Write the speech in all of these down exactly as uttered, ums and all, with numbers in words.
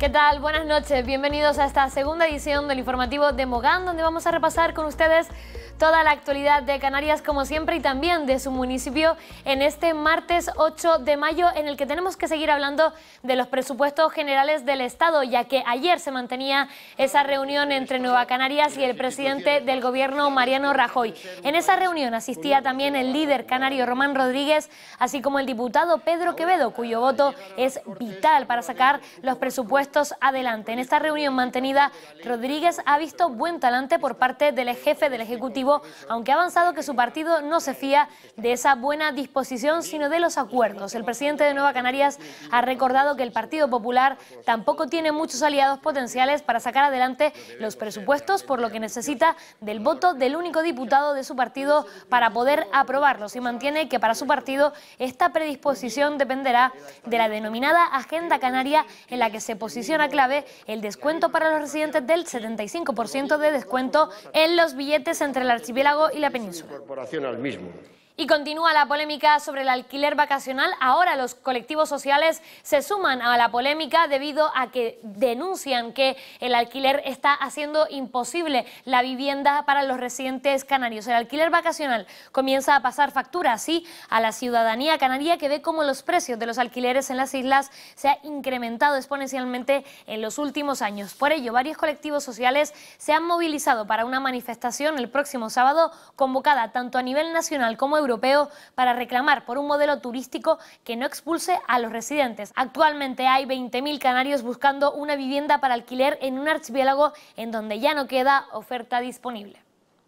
¿Qué tal? Buenas noches, bienvenidos a esta segunda edición del informativo de Mogán, donde vamos a repasar con ustedes toda la actualidad de Canarias, como siempre, y también de su municipio en este martes ocho de mayo, en el que tenemos que seguir hablando de los presupuestos generales del Estado, ya que ayer se mantenía esa reunión entre Nueva Canarias y el presidente del gobierno, Mariano Rajoy. En esa reunión asistía también el líder canario Román Rodríguez, así como el diputado Pedro Quevedo, cuyo voto es vital para sacar los presupuestos adelante. En esta reunión mantenida, Rodríguez ha visto buen talante por parte del jefe del Ejecutivo, aunque ha avanzado que su partido no se fía de esa buena disposición, sino de los acuerdos. El presidente de Nueva Canarias ha recordado que el Partido Popular tampoco tiene muchos aliados potenciales para sacar adelante los presupuestos, por lo que necesita del voto del único diputado de su partido para poder aprobarlos, y mantiene que para su partido esta predisposición dependerá de la denominada Agenda Canaria, en la que se posiciona clave el descuento para los residentes del setenta y cinco por ciento de descuento en los billetes entre el archipiélago y la península. Y continúa la polémica sobre el alquiler vacacional. Ahora los colectivos sociales se suman a la polémica debido a que denuncian que el alquiler está haciendo imposible la vivienda para los residentes canarios. El alquiler vacacional comienza a pasar factura así a la ciudadanía canaria, que ve cómo los precios de los alquileres en las islas se han incrementado exponencialmente en los últimos años. Por ello, varios colectivos sociales se han movilizado para una manifestación el próximo sábado, convocada tanto a nivel nacional como europeo, europeo para reclamar por un modelo turístico que no expulse a los residentes. Actualmente hay veinte mil canarios buscando una vivienda para alquiler en un archipiélago en donde ya no queda oferta disponible.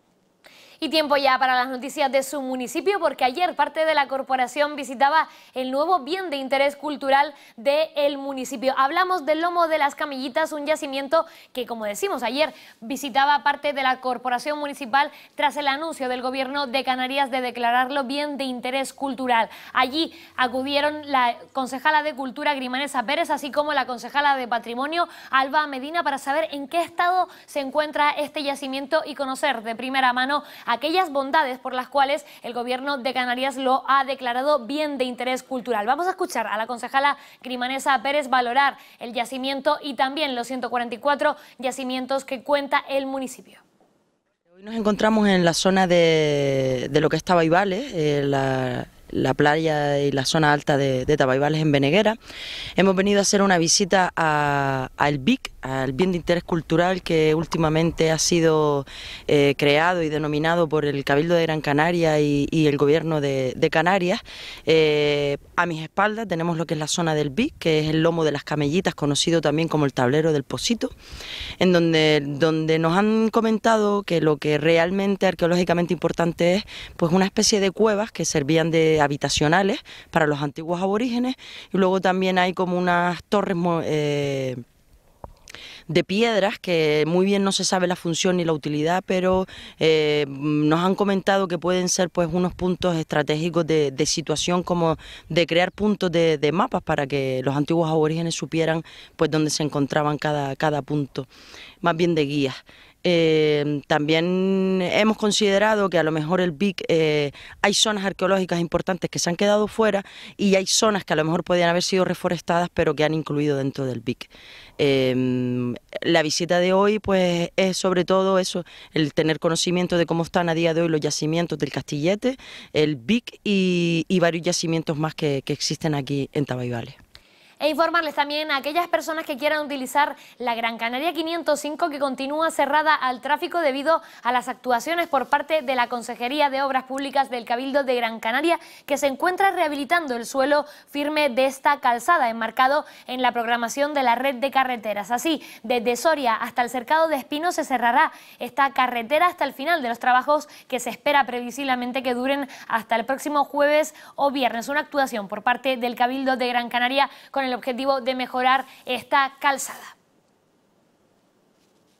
Y tiempo ya para las noticias de su municipio, porque ayer parte de la corporación visitaba el nuevo bien de interés cultural del municipio. Hablamos del Lomo de las Camillitas, un yacimiento que, como decimos ayer, visitaba parte de la corporación municipal tras el anuncio del gobierno de Canarias de declararlo bien de interés cultural. Allí acudieron la concejala de Cultura, Grimanesa Pérez, así como la concejala de Patrimonio, Alba Medina, para saber en qué estado se encuentra este yacimiento y conocer de primera mano aquellas bondades por las cuales el gobierno de Canarias lo ha declarado bien de interés cultural. Vamos a escuchar a la concejala Grimanesa Pérez valorar el yacimiento y también los ciento cuarenta y cuatro yacimientos que cuenta el municipio. Hoy nos encontramos en la zona de, de lo que es Tabaibales, eh, la... la playa y la zona alta de, de Tabaibales en Beneguera. Hemos venido a hacer una visita al B I C, al Bien de Interés Cultural, que últimamente ha sido eh, creado y denominado por el Cabildo de Gran Canaria y, y el Gobierno de, de Canarias. Eh, a mis espaldas tenemos lo que es la zona del B I C, que es el Lomo de las Camillitas, conocido también como el Tablero del Pocito, en donde, donde nos han comentado que lo que realmente arqueológicamente importante es pues una especie de cuevas que servían de habitacionales para los antiguos aborígenes, y luego también hay como unas torres eh, de piedras que muy bien no se sabe la función ni la utilidad, pero eh, nos han comentado que pueden ser pues unos puntos estratégicos de, de situación, como de crear puntos de, de mapas para que los antiguos aborígenes supieran pues dónde se encontraban cada, cada punto, más bien de guías. Eh, también hemos considerado que a lo mejor el B I C, eh, hay zonas arqueológicas importantes que se han quedado fuera, y hay zonas que a lo mejor podían haber sido reforestadas pero que han incluido dentro del B I C. Eh, la visita de hoy pues es sobre todo eso, el tener conocimiento de cómo están a día de hoy los yacimientos del Castillete, el B I C y, y varios yacimientos más que, que existen aquí en Tabaibales. E informarles también a aquellas personas que quieran utilizar la Gran Canaria quinientos cinco, que continúa cerrada al tráfico debido a las actuaciones por parte de la Consejería de Obras Públicas del Cabildo de Gran Canaria, que se encuentra rehabilitando el suelo firme de esta calzada, enmarcado en la programación de la red de carreteras. Así, desde Soria hasta el Cercado de Espino se cerrará esta carretera hasta el final de los trabajos, que se espera previsiblemente que duren hasta el próximo jueves o viernes. Una actuación por parte del Cabildo de Gran Canaria con el objetivo de mejorar esta calzada.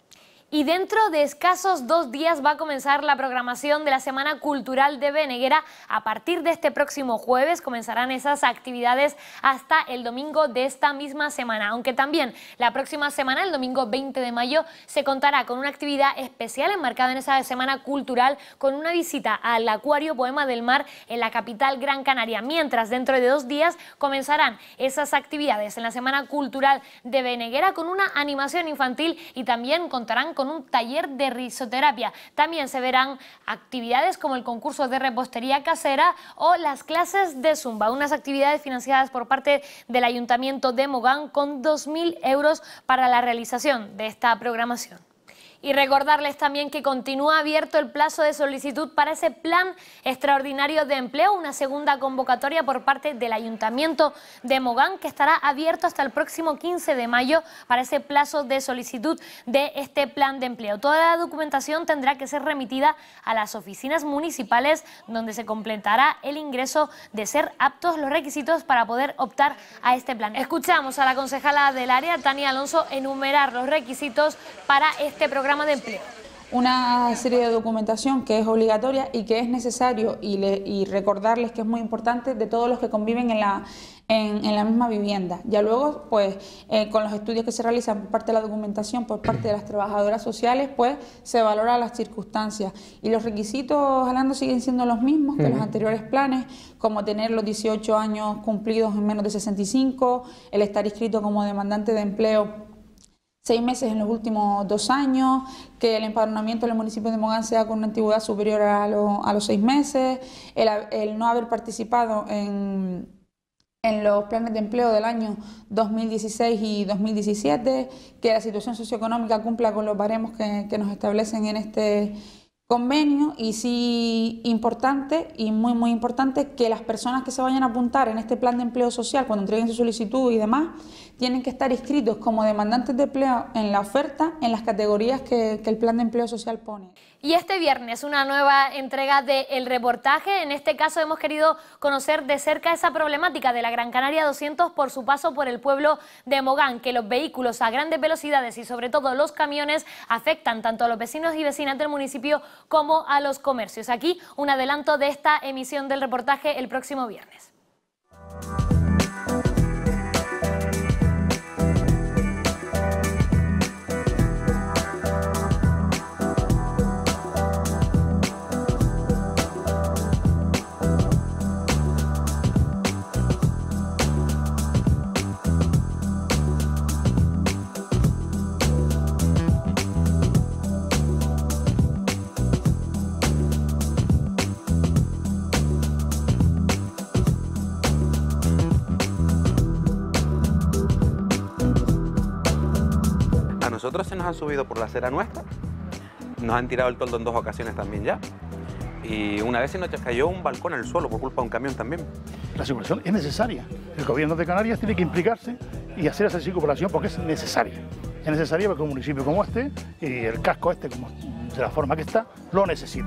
Y dentro de escasos dos días va a comenzar la programación de la Semana Cultural de Beneguera. A partir de este próximo jueves comenzarán esas actividades hasta el domingo de esta misma semana. Aunque también la próxima semana, el domingo veinte de mayo, se contará con una actividad especial enmarcada en esa Semana Cultural con una visita al Acuario Poema del Mar en la capital Gran Canaria. Mientras dentro de dos días comenzarán esas actividades en la Semana Cultural de Beneguera con una animación infantil y también contarán con un taller de risoterapia. También se verán actividades como el concurso de repostería casera o las clases de zumba, unas actividades financiadas por parte del Ayuntamiento de Mogán con dos mil euros para la realización de esta programación. Y recordarles también que continúa abierto el plazo de solicitud para ese plan extraordinario de empleo, una segunda convocatoria por parte del Ayuntamiento de Mogán que estará abierto hasta el próximo quince de mayo para ese plazo de solicitud de este plan de empleo. Toda la documentación tendrá que ser remitida a las oficinas municipales donde se completará el ingreso de ser aptos los requisitos para poder optar a este plan. Escuchamos a la concejala del área, Tania Alonso, enumerar los requisitos para este programa de empleo. Una serie de documentación que es obligatoria y que es necesario y, le, y recordarles que es muy importante de todos los que conviven en la, en, en la misma vivienda. Ya luego, pues, eh, con los estudios que se realizan por parte de la documentación, por parte de las trabajadoras sociales, pues se valoran las circunstancias. Y los requisitos, Alando, siguen siendo los mismos que uh-huh. los anteriores planes, como tener los dieciocho años cumplidos en menos de sesenta y cinco, el estar inscrito como demandante de empleo seis meses en los últimos dos años, que el empadronamiento en el municipio de Mogán sea con una antigüedad superior a, lo, a los seis meses, el, el no haber participado en, en los planes de empleo del año dos mil dieciséis y dos mil diecisiete, que la situación socioeconómica cumpla con los baremos que, que nos establecen en este convenio, y sí importante y muy muy importante que las personas que se vayan a apuntar en este plan de empleo social cuando entreguen su solicitud y demás tienen que estar inscritos como demandantes de empleo en la oferta en las categorías que, que el plan de empleo social pone. Y este viernes una nueva entrega de El Reportaje. En este caso hemos querido conocer de cerca esa problemática de la Gran Canaria doscientos por su paso por el pueblo de Mogán, que los vehículos a grandes velocidades y sobre todo los camiones afectan tanto a los vecinos y vecinas del municipio como a los comercios. Aquí un adelanto de esta emisión del reportaje el próximo viernes. Nosotros se nos han subido por la acera nuestra, nos han tirado el toldo en dos ocasiones también ya, y una vez se nos cayó un balcón en el suelo por culpa de un camión también. La circulación es necesaria, el gobierno de Canarias tiene que implicarse y hacer esa circulación porque es necesaria. Es necesaria porque un municipio como este, y el casco este como de la forma que está, lo necesita.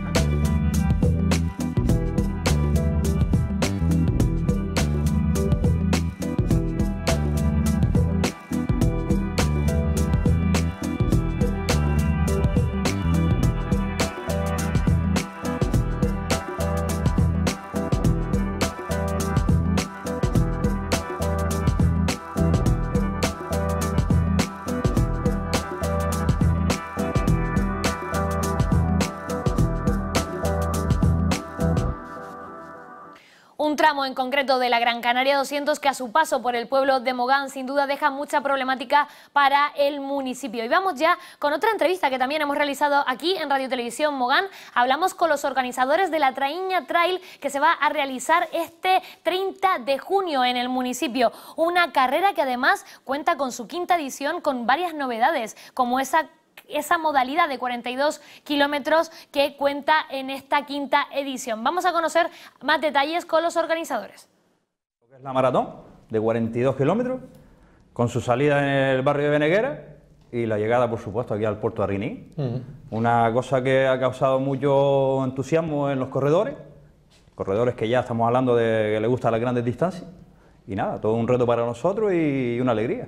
Un tramo en concreto de la Gran Canaria doscientos que a su paso por el pueblo de Mogán sin duda deja mucha problemática para el municipio. Y vamos ya con otra entrevista que también hemos realizado aquí en Radio Televisión Mogán. Hablamos con los organizadores de la Traíña Trail que se va a realizar este treinta de junio en el municipio. Una carrera que además cuenta con su quinta edición con varias novedades, como esa esa modalidad de cuarenta y dos kilómetros que cuenta en esta quinta edición. Vamos a conocer más detalles con los organizadores. Es la maratón de cuarenta y dos kilómetros, con su salida en el barrio de Beneguera y la llegada, por supuesto, aquí al puerto de Arriní. Uh-huh. Una cosa que ha causado mucho entusiasmo en los corredores, corredores que ya estamos hablando de que les gustan las grandes distancias. Y nada, todo un reto para nosotros y una alegría.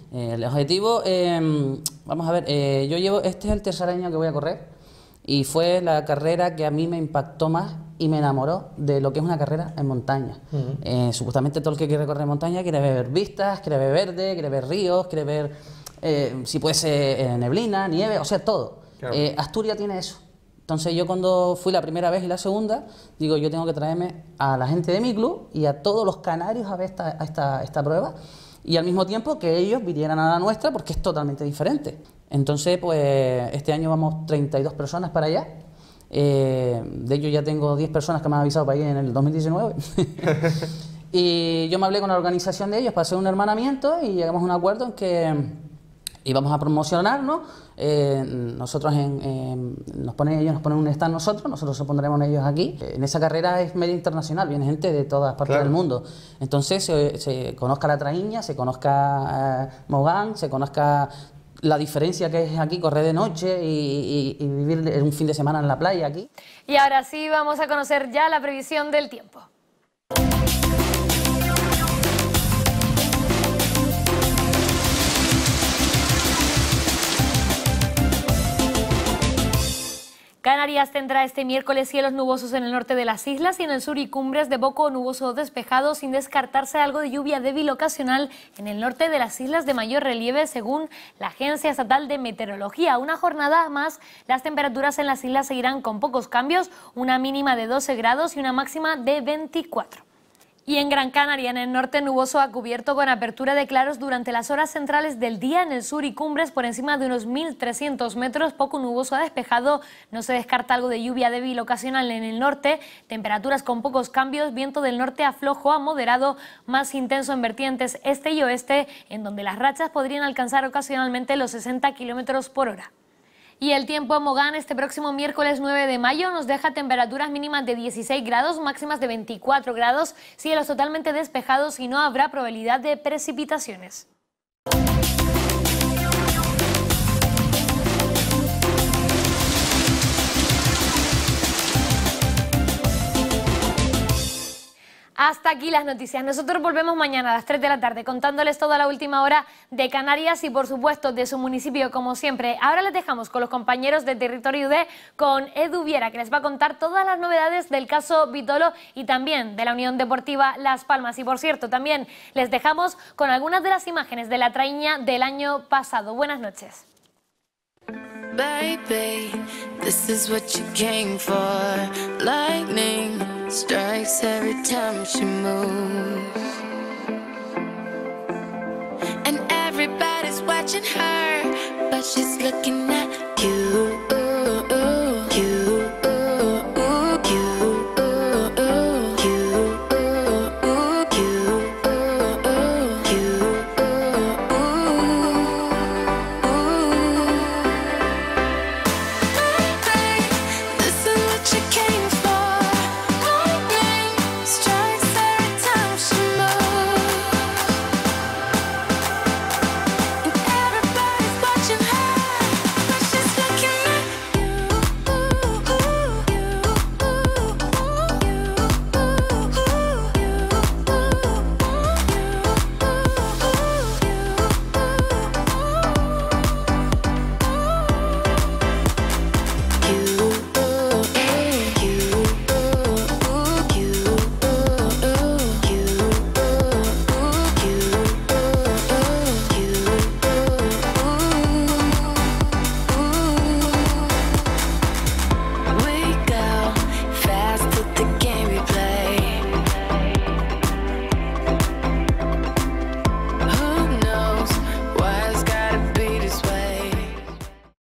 Eh, el objetivo, eh, vamos a ver, eh, yo llevo, este es el tercer año que voy a correr y fue la carrera que a mí me impactó más y me enamoró de lo que es una carrera en montaña. Uh-huh. eh, supuestamente todo el que quiere correr en montaña quiere ver vistas, quiere ver verde, quiere ver ríos, quiere ver, eh, si puede ser eh, neblina, nieve, o sea, todo. Claro. Eh, Asturias tiene eso. Entonces yo cuando fui la primera vez y la segunda, digo, yo tengo que traerme a la gente de mi club y a todos los canarios a ver esta, a esta, esta prueba, y al mismo tiempo que ellos vinieran a la nuestra porque es totalmente diferente. Entonces, pues este año vamos treinta y dos personas para allá. Eh, de ellos ya tengo diez personas que me han avisado para ir en el dos mil diecinueve. Y yo me hablé con la organización de ellos para hacer un hermanamiento y llegamos a un acuerdo en que íbamos a promocionarnos. Eh, nosotros en, en, nos ponen ellos, nos ponen un stand nosotros, nosotros nos pondremos ellos aquí. En esa carrera es media internacional, viene gente de todas partes claro. del mundo. Entonces se, se conozca la traíña, se conozca eh, Mogán, se conozca la diferencia que es aquí correr de noche y, y, y vivir un fin de semana en la playa aquí. Y ahora sí vamos a conocer ya la previsión del tiempo. Canarias tendrá este miércoles cielos nubosos en el norte de las islas y en el sur y cumbres de poco nuboso o despejado, sin descartarse algo de lluvia débil ocasional en el norte de las islas de mayor relieve, según la Agencia Estatal de Meteorología. Una jornada más, las temperaturas en las islas seguirán con pocos cambios, una mínima de doce grados y una máxima de veinticuatro. Y en Gran Canaria, en el norte nuboso a cubierto con apertura de claros durante las horas centrales del día, en el sur y cumbres por encima de unos mil trescientos metros, poco nuboso a despejado, no se descarta algo de lluvia débil ocasional en el norte, temperaturas con pocos cambios, viento del norte a flojo a moderado, más intenso en vertientes este y oeste, en donde las rachas podrían alcanzar ocasionalmente los sesenta kilómetros por hora. Y el tiempo en Mogán este próximo miércoles nueve de mayo nos deja temperaturas mínimas de dieciséis grados, máximas de veinticuatro grados, cielos totalmente despejados y no habrá probabilidad de precipitaciones. Hasta aquí las noticias. Nosotros volvemos mañana a las tres de la tarde contándoles toda la última hora de Canarias y por supuesto de su municipio como siempre. Ahora les dejamos con los compañeros de Territorio U D, con Edu Viera, que les va a contar todas las novedades del caso Vitolo y también de la Unión Deportiva Las Palmas. Y por cierto, también les dejamos con algunas de las imágenes de la traíña del año pasado. Buenas noches. Baby, this is what you came for. Lightning strikes every time she moves, and everybody's watching her, but she's looking at you.